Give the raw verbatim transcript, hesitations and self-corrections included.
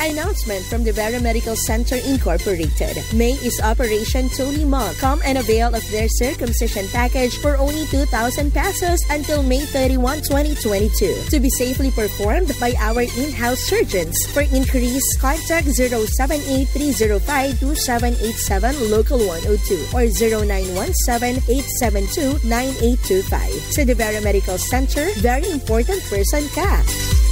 Announcement from the Vera Medical Center Incorporated. May is Operation Tuli Month. Come and avail of their circumcision package for only two thousand pesos until May thirty-first, twenty twenty-two. To be safely performed by our in-house surgeons. For inquiries, contact zero seven eight three zero five two seven eight seven local one oh two or zero nine one seven eight seven two nine eight two five. Sa the Vera Medical Center, very important person ka.